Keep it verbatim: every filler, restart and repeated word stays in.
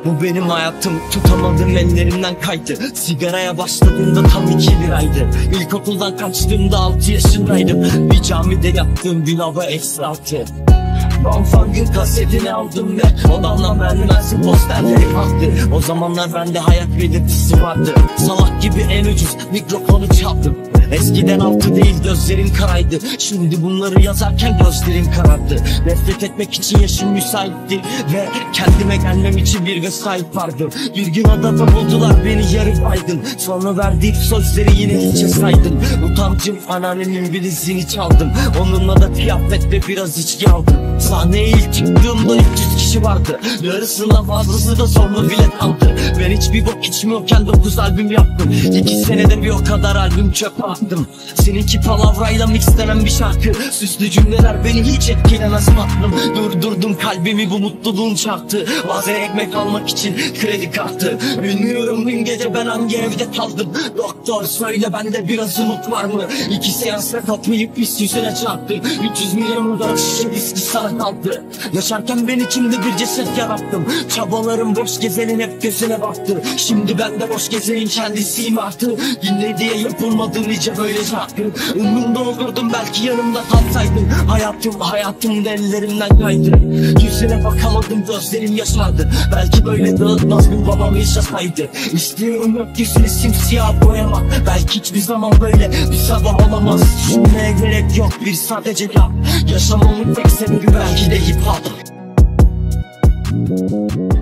Bu benim hayatım, tutamadım ellerimden kaydı. Sigaraya başladığımda tam iki liraydı. İlkokuldan kaçtığımda altı yaşındaydım. Bir camide yattığım gün hava eksi altı. Bonfang'ın kasetini aldım ve odamdan vermezsin posterleri kalktı. O zamanlar bende hayat belirtisi vardı. Salak gibi en ucuz mikrofonu çaldım. Eskiden altı değil gözlerim karaydı. Şimdi bunları yazarken gözlerim karardı. Nefret etmek için yaşım müsaitti ve kendime gelmem için bir vesait vardı. Bir gün adada buldular beni yarı baygın. Sonra verdiğim sözleri yine hiçe saydım. Utancım anneannemin bilizini çaldım. Onunla da kıyafet ve biraz içki aldım. Sahneye ilk çıktığımda üç yüz kişi vardı. Yarısından fazlası da sonra bilet aldı. Ben hiçbir bok içmiyorken dokuz albüm yaptım. İki senede bir o kadar albüm çöpe attım. Seninki palavrayla mixlenen bir şarkı. Süslü cümleler beni hiç etkilemez tatlım. Durdurdum kalbimi bu mutluluğun çarptı. Bazen ekmek almak için kredi kartı. Bilmiyorum dün gece ben hangi evde kaldım. Doktor söyle bende biraz umut var mı? İki seansla katmayıp biz yüzüne çarptım. üç yüz milyonu da şişe viski sana kaldı. Yaşarken ben içimde bir ceset yarattım. Çabalarım boş gezenin hep gözüne baktı. Şimdi ben de boş gezenin kendisiyim artık. Dinle diye yapılmadı nice böyle şarkı. Umrumda olurdum belki yanımda kalsaydın. Hayatım hayatım ellerimden kaydı. Yüzüne bakamadım gözlerim yaşardı. Belki böyle dağıtmaz bir babam yaşasaydı. İstiyorum gökyüzünü simsiyah boyamak. Belki hiçbir zaman böyle bir sabah olamaz. Düşünmeye gerek yok bir sadece yap. Yaşamamın tek sebebi belki de hip hop.